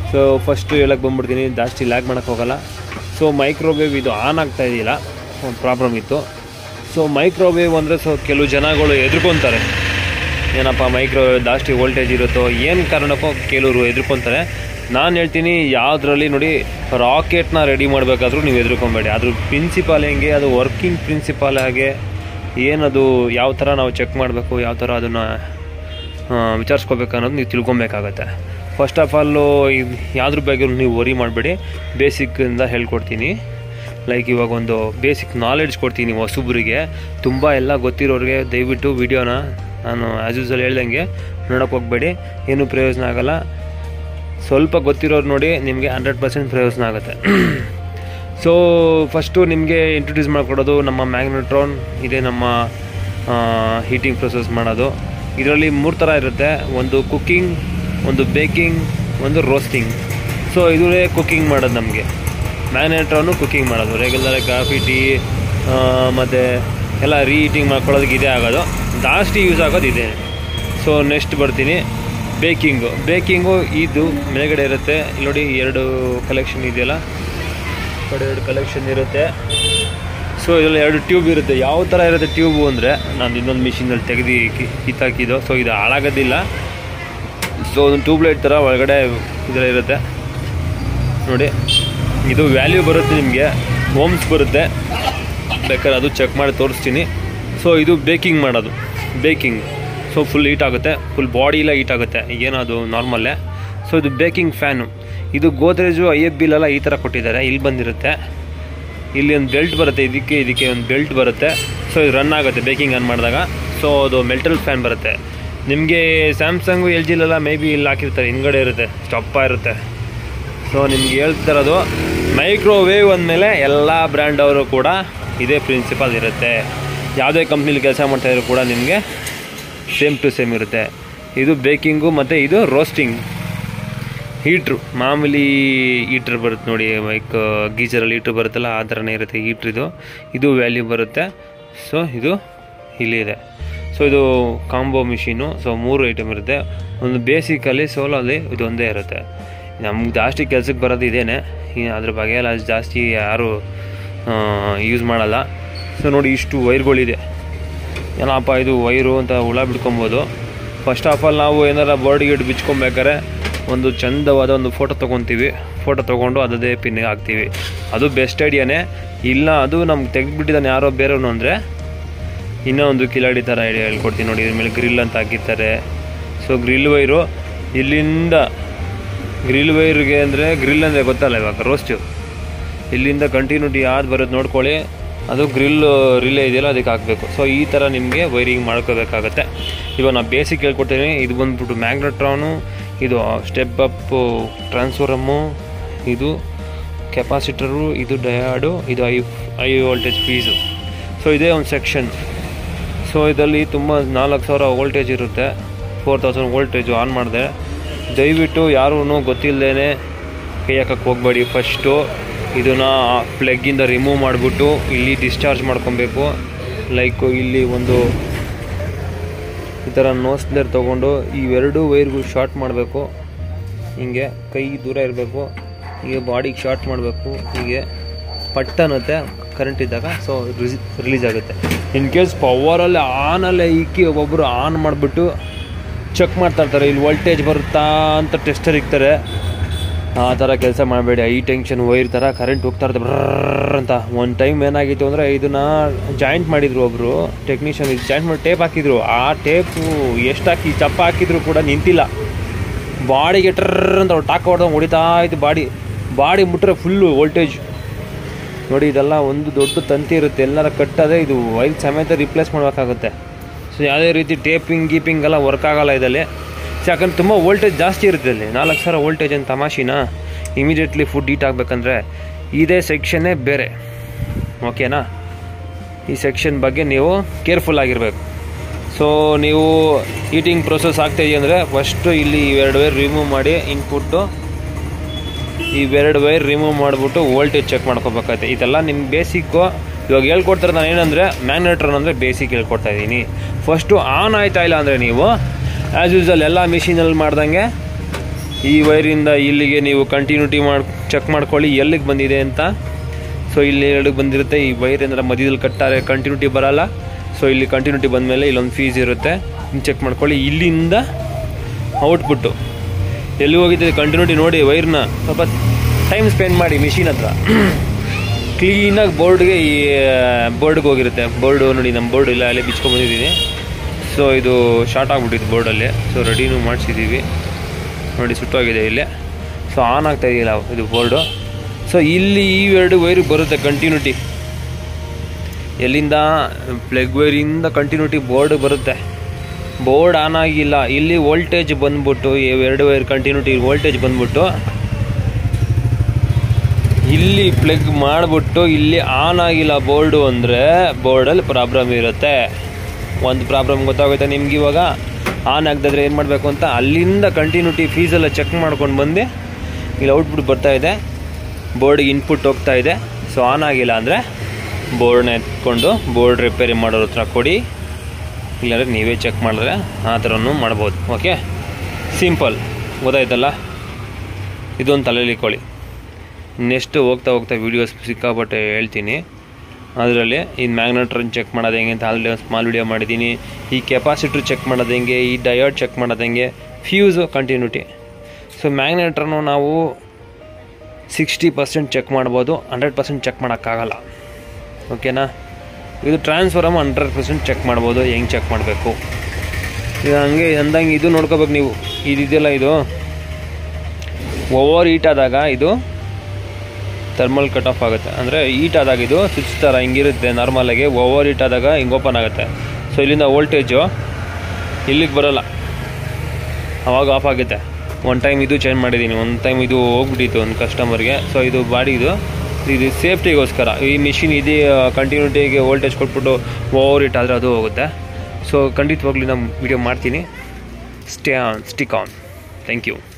So first ಹೇಳಕ್ಕೆ ಬಂದ್ಬಿಡ್ತೀನಿ, ಜಾಸ್ತಿ ಲ್ಯಾಗ್ ಮಾಡೋಕ್ಕೆ ಹೋಗಲ್ಲ. ಸೊ ಮೈಕ್ರೋವೇವ್ ಇದು ಆನ್ ಆಗ್ತಾ ಇದೆಯಿಲ್ಲ, ಒಂದು ಪ್ರಾಬ್ಲಮ್ ಇತ್ತು. ಸೊ ಮೈಕ್ರೋವೇವ್ ಅಂದರೆ ಕೆಲವು ಜನಗಳು ಹೆದರ್ಕೊತಾರೆ, ಏನಪ್ಪ ಮೈಕ್ರೋವೇವ್ ಜಾಸ್ತಿ ವೋಲ್ಟೇಜ್ ಇರುತ್ತೋ ಏನು ಕಾರಣಕ್ಕೋ ಕೆಲವರು ಹೆದರ್ಕೊತಾರೆ. ನಾನು ಹೇಳ್ತೀನಿ, ಯಾವುದ್ರಲ್ಲಿ ನೋಡಿ, ರಾಕೆಟ್ನ ರೆಡಿ ಮಾಡಬೇಕಾದ್ರೂ ನೀವು ಹೆದರ್ಕೊಬೇಡಿ. ಅದ್ರ ಪ್ರಿನ್ಸಿಪಾಲ್ ಹೆಂಗೆ, ಅದು ವರ್ಕಿಂಗ್ ಪ್ರಿನ್ಸಿಪಾಲ್ ಹಾಗೆ, ಏನದು ಯಾವ ಥರ ನಾವು ಚೆಕ್ ಮಾಡಬೇಕು, ಯಾವ ಥರ ಅದನ್ನು ವಿಚಾರಿಸ್ಕೋಬೇಕು ಅನ್ನೋದು ನೀವು ತಿಳ್ಕೊಬೇಕಾಗತ್ತೆ. ಫಸ್ಟ್ ಆಫ್ ಆಲು ಯಾವುದ್ರ ಬಗ್ಗೆ ನೀವು ವರಿ ಮಾಡಬೇಡಿ, ಬೇಸಿಕ್ಕಿಂದ ಹೇಳ್ಕೊಡ್ತೀನಿ. ಲೈಕ್ ಇವಾಗ ಒಂದು ಬೇಸಿಕ್ ನಾಲೆಡ್ಜ್ ಕೊಡ್ತೀನಿ ಹೊಸಬ್ರಿಗೆ. ತುಂಬ ಎಲ್ಲ ಗೊತ್ತಿರೋರಿಗೆ ದಯವಿಟ್ಟು ವಿಡಿಯೋನ ನಾನು ಆ್ಯಸ್ ಯೂಸಲ್ ಹೇಳ್ದಂಗೆ ನೋಡೋಕೆ ಹೋಗಬೇಡಿ, ಏನೂ ಪ್ರಯೋಜನ ಆಗೋಲ್ಲ. ಸ್ವಲ್ಪ ಗೊತ್ತಿರೋರು ನೋಡಿ, ನಿಮಗೆ 100% ಪ್ರಯೋಜನ ಆಗುತ್ತೆ. ಸೊ ಫಸ್ಟು ನಿಮಗೆ ಇಂಟ್ರೊಡ್ಯೂಸ್ ಮಾಡಿಕೊಡೋದು ನಮ್ಮ ಮ್ಯಾಗ್ನೆಟ್ರಾನ್. ಇದೇ ನಮ್ಮ ಹೀಟಿಂಗ್ ಪ್ರೊಸೆಸ್ ಮಾಡೋದು. ಇದರಲ್ಲಿ 3 ಥರ ಇರುತ್ತೆ, ಒಂದು ಕುಕ್ಕಿಂಗ್, ಒಂದು ಬೇಕಿಂಗ್, ಒಂದು ರೋಸ್ಟಿಂಗ್. ಸೊ ಇದೇ ಕುಕ್ಕಿಂಗ್ ಮಾಡೋದು ನಮಗೆ. ಮ್ಯಾಗ್ನೆಟ್ರಾನು ಕುಕ್ಕಿಂಗ್ ಮಾಡೋದು, ರೆಗ್ಯುಲರ್ ಕಾಫಿ, ಟೀ ಮತ್ತು ಎಲ್ಲ ರೀಹೀಟಿಂಗ್ ಮಾಡ್ಕೊಳ್ಳೋದಕ್ಕೆ ಇದೇ ಆಗೋದು, ಜಾಸ್ತಿ ಯೂಸ್ ಆಗೋದು ಇದೆ. ಸೊ ನೆಕ್ಸ್ಟ್ ಬರ್ತೀನಿ ಬೇಕಿಂಗು. ಇದು ಮೇಲ್ಗಡೆ ಇರುತ್ತೆ, ಇಲ್ಲಿ ನೋಡಿ 2 ಕಲೆಕ್ಷನ್ ಇದೆಯಲ್ಲ, ಕಡೆ 2 ಕಲೆಕ್ಷನ್ ಇರುತ್ತೆ. ಸೊ ಇದರಲ್ಲಿ 2 ಟ್ಯೂಬ್ ಇರುತ್ತೆ. ಯಾವ ಥರ ಇರುತ್ತೆ ಟ್ಯೂಬು ಅಂದರೆ, ನಾನು ಇನ್ನೊಂದು ಮಿಷಿನಲ್ಲಿ ತೆಗೆದು ಕಿತ್ತಾಕಿದ್ದು. ಸೊ ಇದು ಹಾಳಾಗೋದಿಲ್ಲ. ಸೊ ಒಂದು ಟ್ಯೂಬ್ಲೈಟ್ ಥರ ಒಳಗಡೆ ಇದರಲ್ಲಿ ಇರುತ್ತೆ ನೋಡಿ. ಇದು ವ್ಯಾಲ್ಯೂ ಬರುತ್ತೆ ನಿಮಗೆ, ಓಮ್ಸ್ ಬರುತ್ತೆ, ಬೇಕಾದ್ರೆ ಅದು ಚೆಕ್ ಮಾಡಿ ತೋರಿಸ್ತೀನಿ. ಸೊ ಇದು ಬೇಕಿಂಗ್ ಮಾಡೋದು, ಬೇಕಿಂಗ್. ಸೊ ಫುಲ್ ಹೀಟ್ ಆಗುತ್ತೆ, ಫುಲ್ ಬಾಡಿ ಎಲ್ಲ ಹೀಟ್ ಆಗುತ್ತೆ, ಏನದು ನಾರ್ಮಲ್ಲೇ. ಸೊ ಇದು ಬೇಕಿಂಗ್ ಫ್ಯಾನು. ಇದು ಗೋದ್ರೇಜು IFB ಈ ಥರ ಕೊಟ್ಟಿದ್ದಾರೆ. ಇಲ್ಲಿ ಬಂದಿರುತ್ತೆ, ಇಲ್ಲಿ ಒಂದು ಬೆಲ್ಟ್ ಬರುತ್ತೆ, ಇದಕ್ಕೆ ಒಂದು ಬೆಲ್ಟ್ ಬರುತ್ತೆ. ಸೊ ಇದು ರನ್ ಆಗುತ್ತೆ ಬೇಕಿಂಗ್ ಆನ್ ಮಾಡಿದಾಗ. ಸೊ ಅದು ಮೆಟಲ್ ಫ್ಯಾನ್ ಬರುತ್ತೆ. ನಿಮಗೆ ಸ್ಯಾಮ್ಸಂಗು LG ಮೇ ಬಿ ಇಲ್ಲಿ ಹಾಕಿರ್ತಾರೆ, ಹಿಂದ್ಗಡೆ ಇರುತ್ತೆ, ಸ್ಟಪ್ಪ ಇರುತ್ತೆ. ಸೊ ನಿಮ್ಗೆ ಹೇಳ್ತಿರೋದು, ಮೈಕ್ರೋವೇವ್ ಅಂದಮೇಲೆ ಎಲ್ಲ ಬ್ರ್ಯಾಂಡ್ ಅವರು ಕೂಡ ಇದೇ ಪ್ರಿನ್ಸಿಪಲ್ ಇರುತ್ತೆ. ಯಾವುದೇ ಕಂಪ್ನಿಲಿ ಕೆಲಸ ಮಾಡ್ತಾಯಿದ್ರು ಕೂಡ ನಿಮಗೆ ಸೇಮ್ ಟು ಸೇಮ್ ಇರುತ್ತೆ. ಇದು ಬೇಕಿಂಗು ಮತ್ತು ಇದು ರೋಸ್ಟಿಂಗ್. ಹೀಟ್ರು ಮಾಮೂಲಿ ಹೀಟ್ರ್ ಬರುತ್ತೆ ನೋಡಿ, ಲೈಕ್ ಗೀಜರಲ್ಲಿ ಹೀಟ್ರ್ ಬರುತ್ತಲ್ಲ ಆ ಥರನೇ ಇರುತ್ತೆ ಹೀಟ್ರ್. ಇದು ವ್ಯಾಲ್ಯೂ ಬರುತ್ತೆ. ಸೊ ಇದು ಇಲ್ಲಿದೆ. ಸೊ ಇದು ಕಾಂಬೋ ಮಿಷಿನು. ಸೊ 3 ಐಟಮ್ ಇರುತ್ತೆ. ಒಂದು ಬೇಸಿಕಲ್ಲಿ ಸೋಲಲ್ಲಿ ಇದು ಒಂದೇ ಇರುತ್ತೆ. ನಮ್ಗೆ ಜಾಸ್ತಿ ಕೆಲಸಕ್ಕೆ ಬರೋದು ಇದೇನೆ, ಅದ್ರ ಬಗ್ಗೆ ಎಲ್ಲ ಜಾಸ್ತಿ ಯಾರು ಯೂಸ್ ಮಾಡಲ್ಲ. ಸೊ ನೋಡಿ, ಇಷ್ಟು ವೈರ್ಗಳಿದೆ. ಏನಪ್ಪ ಇದು ವೈರು ಅಂತ ಹುಳ ಬಿಡ್ಕೊಬೋದು. ಫಸ್ಟ್ ಆಫ್ ಆಲ್ ನಾವು ಏನಾರ ಬೋರ್ಡ್ ಗಿಡ್ ಬಿಚ್ಕೊಬೇಕಾರೆ ಒಂದು ಚಂದವಾದ ಒಂದು ಫೋಟೋ ತೊಗೊತೀವಿ. ಫೋಟೋ ತೊಗೊಂಡು ಅದೇ ಪಿನ್ನಿಗೆ ಹಾಕ್ತೀವಿ. ಅದು ಬೆಸ್ಟ್ ಐಡಿಯಾನೇ. ಇಲ್ಲ ಅದು ನಮ್ಗೆ ತೆಗೆದುಬಿಟ್ಟಿದ್ದಾನೆ ಯಾರೋ ಬೇರೆಯವನು ಅಂದರೆ ಇನ್ನೂ ಒಂದು ಕಿಲಾಡಿ ಥರ ಐಡಿಯಾ ಹೇಳ್ಕೊಡ್ತೀನಿ ನೋಡಿ. ಇದ್ರ ಮೇಲೆ ಗ್ರಿಲ್ ಅಂತ ಹಾಕಿರ್ತಾರೆ. ಸೊ ಗ್ರಿಲ್ ವೈರು ಇಲ್ಲಿಂದ, ಗ್ರಿಲ್ ವೈರ್ಗೆ ಅಂದರೆ ಗ್ರಿಲ್ ಅಂದರೆ ಗೊತ್ತಲ್ಲ ಇವಾಗ, ರೋಸ್ಟು ಇಲ್ಲಿಂದ ಕಂಟಿನ್ಯೂಟಿ ಯಾವ್ದು ಬರೋದು ನೋಡ್ಕೊಳ್ಳಿ. ಅದು ರಿಲೇ ಇದೆಯಲ್ಲ ಅದಕ್ಕೆ ಹಾಕಬೇಕು. ಸೊ ಈ ಥರ ನಿಮಗೆ ವೈರಿಂಗ್ ಮಾಡ್ಕೋಬೇಕಾಗತ್ತೆ. ಇವಾಗ ನಾನು ಬೇಸಿಕ್ ಹೇಳ್ಕೊಡ್ತೀನಿ. ಇದು ಬಂದ್ಬಿಟ್ಟು ಮ್ಯಾಗ್ನೆಟ್ರಾನು, ಇದು ಸ್ಟೆಪ್ ಅಪ್ ಟ್ರಾನ್ಸ್ಫಾರ್ಮು, ಇದು ಕೆಪಾಸಿಟರು, ಇದು ಡಯಾಡು, ಇದು ಹೈ ವೋಲ್ಟೇಜ್ ಫೀಸು. ಸೊ ಇದೇ ಒಂದು ಸೆಕ್ಷನ್. ಸೊ ಇದರಲ್ಲಿ ತುಂಬ 4000 ವೋಲ್ಟೇಜ್ ಇರುತ್ತೆ. 4000 ವೋಲ್ಟೇಜು ಆನ್ ಮಾಡಿದೆ. ದಯವಿಟ್ಟು ಯಾರೂ ಗೊತ್ತಿಲ್ಲದೇ ಕೈ ಹಾಕಕ್ಕೆ ಹೋಗಬೇಡಿ. ಫಸ್ಟು ಇದನ್ನು ಪ್ಲಗ್ಗಿಂದ ರಿಮೂವ್ ಮಾಡಿಬಿಟ್ಟು ಇಲ್ಲಿ ಡಿಸ್ಚಾರ್ಜ್ ಮಾಡ್ಕೊಬೇಕು. ಲೈಕು ಇಲ್ಲಿ ಒಂದು ಈ ಥರ ನೋಸ್ಲರ್ ತೊಗೊಂಡು ಇವೆರಡು ವೈರ್ಗಳು ಶಾರ್ಟ್ ಮಾಡಬೇಕು. ಹಿಂಗೆ ಕೈ ದೂರ ಇರಬೇಕು. ಹೀಗೆ ಬಾಡಿಗೆ ಶಾರ್ಟ್ ಮಾಡಬೇಕು. ಹೀಗೆ ಪಟ್ ಅನ್ನುತ್ತೆ ಕರೆಂಟ್ ಇದ್ದಾಗ. ಸೊ ರಿಲೀಸ್ ಆಗುತ್ತೆ. ಇನ್ ಕೇಸ್ ಪವರಲ್ಲಿ ಆನಲ್ಲೇ ಇಕ್ಕಿ ಒಬ್ಬೊಬ್ಬರು ಆನ್ ಮಾಡಿಬಿಟ್ಟು ಚೆಕ್ ಮಾಡ್ತಾಯಿರ್ತಾರೆ, ಇಲ್ಲಿ ವೋಲ್ಟೇಜ್ ಬರುತ್ತಾ ಅಂತ ಟೆಸ್ಟರ್ ಇಕ್ತಾರೆ. ಆ ಥರ ಕೆಲಸ ಮಾಡಬೇಡಿ. ಹೈ ಟೆನ್ಷನ್ ವೈರ್ ಥರ ಕರೆಂಟ್ ಹೋಗ್ತಾ ಇರ್ತದೆ ಬ್ರರ್ ಅಂತ. ಒಂದು ಟೈಮ್ ಏನಾಗಿತ್ತು ಅಂದರೆ, ಇದನ್ನು ಜಾಯಿಂಟ್ ಮಾಡಿದರು ಒಬ್ಬರು ಟೆಕ್ನಿಷಿಯನ್. ಇದು ಜಾಯಿಂಟ್ ಮಾಡಿ ಟೇಪ್ ಹಾಕಿದ್ರು. ಆ ಟೇಪು ಎಷ್ಟು ಹಾಕಿ ಚಪ್ಪ ಹಾಕಿದ್ರು ಕೂಡ ನಿಂತಿಲ್ಲ. ಬಾಡಿಗೆ ಟ್ರರ್ ಅಂತ ಟಾಕ್ ಹೊಡೆದಂಗೆ ಹೊಡಿತಾ ಇತ್ತು. ಬಾಡಿ ಮುಟ್ಟರೆ ಫುಲ್ಲು ವೋಲ್ಟೇಜ್ ನೋಡಿ. ಇದೆಲ್ಲ ಒಂದು ದೊಡ್ಡ ತಂತಿ ಇರುತ್ತೆ, ಎಲ್ಲರ ಕಟ್ಟದೆ ಇದು ವೈರ್ ಸಮೇತ ರಿಪ್ಲೇಸ್ ಮಾಡಬೇಕಾಗುತ್ತೆ. ಸೊ ಯಾವುದೇ ರೀತಿ ಗೀಪಿಂಗ್ ಎಲ್ಲ ವರ್ಕ್ ಆಗೋಲ್ಲ ಇದರಲ್ಲಿ. ಯಾಕಂದ್ರೆ ತುಂಬ ವೋಲ್ಟೇಜ್ ಜಾಸ್ತಿ ಇರುತ್ತೆ ಇಲ್ಲಿ. 4000 ವೋಲ್ಟೇಜ್ ಅಂತ ತಮಾಷೆನಾ? ಇಮಿಡಿಯೇಟ್ಲಿ ಫುಡ್ ಹೀಟ್ ಆಗಬೇಕಂದ್ರೆ ಇದೇ ಸೆಕ್ಷನ್ನೇ ಬೇರೆ. ಓಕೆನಾ? ಈ ಸೆಕ್ಷನ್ ಬಗ್ಗೆ ನೀವು ಕೇರ್ಫುಲ್ ಆಗಿರಬೇಕು. ಸೊ ನೀವು ಹೀಟಿಂಗ್ ಪ್ರೊಸೆಸ್ ಆಗ್ತಾಯಿದೆ ಅಂದರೆ ಫಸ್ಟು ಇಲ್ಲಿ ಇವೆರಡು ವೈರ್ ರಿಮೂವ್ ಮಾಡಿ, ಇನ್ಪುಟ್ಟು ಇವೆರಡು ವೈರ್ ರಿಮೂವ್ ಮಾಡಿಬಿಟ್ಟು ವೋಲ್ಟೇಜ್ ಚೆಕ್ ಮಾಡ್ಕೋಬೇಕಾಗುತ್ತೆ. ಇದೆಲ್ಲ ನಿಮ್ಗೆ ಬೇಸಿಕ್ಕು. ಇವಾಗ ಹೇಳ್ಕೊಡ್ತಾರೆ. ನಾನು ಏನಂದರೆ ಮ್ಯಾಗ್ನೆಟ್ರಾನ್ ಅಂದರೆ ಬೇಸಿಕ್ ಹೇಳ್ಕೊಡ್ತಾ ಇದ್ದೀನಿ. ಫಸ್ಟು ಆನ್ ಆಯ್ತಾ ಇಲ್ಲ ಅಂದರೆ ನೀವು ಆ್ಯಸ್ ಯೂಸಲ್ ಎಲ್ಲ ಮಿಷಿನಲ್ಲಿ ಮಾಡ್ದಂಗೆ ಈ ವೈರಿಂದ ಇಲ್ಲಿಗೆ ನೀವು ಕಂಟಿನ್ಯೂಟಿ ಚೆಕ್ ಮಾಡ್ಕೊಳ್ಳಿ ಎಲ್ಲಿಗೆ ಬಂದಿದೆ ಅಂತ. ಸೊ ಇಲ್ಲಿ ಎಲ್ಲಿಗೆ ಬಂದಿರುತ್ತೆ, ಈ ವೈರ್ ಏನಾರ ಮಧ್ಯದಲ್ಲಿ ಕಟ್ಟಾರೆ ಕಂಟಿನ್ಯೂಟಿ ಬರೋಲ್ಲ. ಸೊ ಇಲ್ಲಿ ಕಂಟಿನ್ಯೂಟಿ ಬಂದಮೇಲೆ ಇಲ್ಲೊಂದು ಫೀಸ್ ಇರುತ್ತೆ, ಚೆಕ್ ಮಾಡ್ಕೊಳ್ಳಿ. ಇಲ್ಲಿಂದ ಔಟ್ಪುಟ್ಟು ಎಲ್ಲಿ ಹೋಗಿದ್ದೆ ಕಂಟಿನ್ಯೂಟಿ ನೋಡಿ. ವೈರ್ನ ಸ್ವಲ್ಪ ಟೈಮ್ ಸ್ಪೆಂಡ್ ಮಾಡಿ ಮಿಷಿನ್ ಹತ್ರ. ಕ್ಲೀನಾಗಿ ಬೋರ್ಡ್ಗೆ ಈ ಬೋರ್ಡ್ಗೆ ಹೋಗಿರುತ್ತೆ. ಬೋರ್ಡು ನೋಡಿ, ನಮ್ಮ ಬೋರ್ಡ್ ಇಲ್ಲ ಅಲ್ಲೇ ಬಿಚ್ಕೊಂಡ್ಬಂದಿದ್ದೀನಿ. ಸೊ ಇದು ಶಾರ್ಟ್ ಆಗಿಬಿಟ್ಟಿತ್ತು ಬೋರ್ಡಲ್ಲಿ. ಸೊ ರೆಡಿನೂ ಮಾಡಿಸಿದ್ದೀವಿ ನೋಡಿ, ಸುಟ್ಟೋಗಿದೆ ಇಲ್ಲಿ. ಸೊ ಆನ್ ಆಗ್ತಾ ಇದೆಯಲ್ಲ ಇದು ಬೋರ್ಡು. ಸೊ ಇಲ್ಲಿ ಈ ಎರಡು ವೈರ್ ಬರುತ್ತೆ ಕಂಟಿನ್ಯೂಟಿ. ಎಲ್ಲಿಂದ ಪ್ಲಗ್ ವೈರಿಂದ ಕಂಟಿನ್ಯೂಟಿ ಬೋರ್ಡ್ ಬರುತ್ತೆ. ಬೋರ್ಡ್ ಆನ್ ಆಗಿಲ್ಲ, ಇಲ್ಲಿ ವೋಲ್ಟೇಜ್ ಬಂದ್ಬಿಟ್ಟು ಎರಡು ವೈರ್ ಕಂಟಿನ್ಯೂಟಿ ವೋಲ್ಟೇಜ್ ಬಂದ್ಬಿಟ್ಟು ಇಲ್ಲಿ ಪ್ಲಗ್ ಮಾಡಿಬಿಟ್ಟು ಇಲ್ಲಿ ಆನ್ ಆಗಿಲ್ಲ ಬೋರ್ಡು ಅಂದರೆ ಬೋರ್ಡಲ್ಲಿ ಪ್ರಾಬ್ಲಮ್ ಇರುತ್ತೆ. ಒಂದು ಪ್ರಾಬ್ಲಮ್ ಗೊತ್ತಾಗುತ್ತೆ ನಿಮ್ಗೆ ಇವಾಗ. ಆನ್ ಆಗದಿದ್ರೆ ಏನು ಮಾಡಬೇಕು ಅಂತ ಅಲ್ಲಿಂದ ಕಂಟಿನ್ಯೂಟಿ ಫೀಸೆಲ್ಲ ಚೆಕ್ ಮಾಡ್ಕೊಂಡು ಬಂದು ಇಲ್ಲಿ ಔಟ್ಪುಟ್ ಬರ್ತಾಯಿದೆ, ಬೋರ್ಡಿಗೆ ಇನ್ಪುಟ್ ಹೋಗ್ತಾ ಇದೆ. ಸೊ ಆನ್ ಆಗಿಲ್ಲ ಅಂದರೆ ಬೋರ್ಡ್ನ ಎತ್ಕೊಂಡು ಬೋರ್ಡ್ ರಿಪೇರಿ ಮಾಡೋರ ಹತ್ರ ಕೊಡಿ, ಇಲ್ಲಾಂದರೆ ನೀವೇ ಚೆಕ್ ಮಾಡಿದ್ರೆ ಆ ಥರನೂ ಮಾಡ್ಬೋದು. ಓಕೆ, ಸಿಂಪಲ್ ಗೊತ್ತಾಯ್ತಲ್ಲ. ಇದೊಂದು ತಲೆಯಲ್ಲಿ ಇಟ್ಕೊಳ್ಳಿ. ನೆಕ್ಸ್ಟ್ ಹೋಗ್ತಾ ವೀಡಿಯೋಸ್ ಸಿಕ್ಕಾಪಟ್ಟೆ ಹೇಳ್ತೀನಿ. ಅದರಲ್ಲಿ ಈ ಮ್ಯಾಗ್ನೆಟ್ರನ್ನ ಚೆಕ್ ಮಾಡೋದು ಹೆಂಗೆ ಅಂತ ಆಲ್ರೆಡಿ ಸ್ಮಾಲ್ ವೀಡಿಯೋ ಮಾಡಿದ್ದೀನಿ. ಈ ಕೆಪಾಸಿಟ್ರ್ ಚೆಕ್ ಮಾಡೋದು ಹೆಂಗೆ, ಈ ಡಯೋಡ್ ಚೆಕ್ ಮಾಡೋದು ಹೆಂಗೆ, ಫ್ಯೂಸು ಕಂಟಿನ್ಯೂಟಿ. ಸೊ ಮ್ಯಾಗ್ನೆಟ್ರನ್ನು ನಾವು 60% ಚೆಕ್ ಮಾಡ್ಬೋದು, 100% ಚೆಕ್ ಮಾಡೋಕ್ಕಾಗಲ್ಲ. ಓಕೆನಾ. ಇದು ಟ್ರಾನ್ಸ್ಫಾರ್ಮರ್ 100% ಚೆಕ್ ಮಾಡ್ಬೋದು. ಹೆಂಗೆ ಚೆಕ್ ಮಾಡಬೇಕು ಇದು ಹಂಗೆ ಅಂದಂಗೆ ಇದು ನೋಡ್ಕೋಬೇಕು ನೀವು. ಇದೆಯಲ್ಲ, ಇದು ಓವರ್ ಹೀಟ್ ಆದಾಗ ಇದು ಥರ್ಮಲ್ ಕಟ್ ಆಫ್ ಆಗುತ್ತೆ. ಅಂದರೆ ಹೀಟ್ ಆದಾಗ ಇದು ಸ್ವಿಚ್ ಥರ ಹಿಂಗಿರುತ್ತೆ ನಾರ್ಮಲಾಗಿ. ಓವರ್ ಹೀಟ್ ಆದಾಗ ಹಿಂಗೆ ಓಪನ್ ಆಗುತ್ತೆ. ಸೊ ಇಲ್ಲಿಂದ ವೋಲ್ಟೇಜು ಇಲ್ಲಿಗೆ ಬರೋಲ್ಲ, ಆವಾಗ ಆಫ್ ಆಗುತ್ತೆ. ಒಂದು ಟೈಮ್ ಇದು ಚೇಂಜ್ ಮಾಡಿದ್ದೀನಿ, ಒಂದು ಟೈಮ್ ಇದು ಹೋಗ್ಬಿಟ್ಟಿತ್ತು ಒಂದು ಕಸ್ಟಮರ್ಗೆ. ಸೊ ಇದು ಬಾಡಿದು ಇದು ಸೇಫ್ಟಿಗೋಸ್ಕರ. ಈ ಮಿಷಿನ್ ಇದು ಕಂಟಿನ್ಯೂಟಿಗೆ ವೋಲ್ಟೇಜ್ ಕೊಟ್ಬಿಟ್ಟು ಓವರ್ ಹೀಟ್ ಆದರೆ ಅದು ಹೋಗುತ್ತೆ. ಸೊ ಖಂಡಿತವಾಗ್ಲೂ ನಾನು ವಿಡಿಯೋ ಮಾಡ್ತೀನಿ. Stick on. Thank you.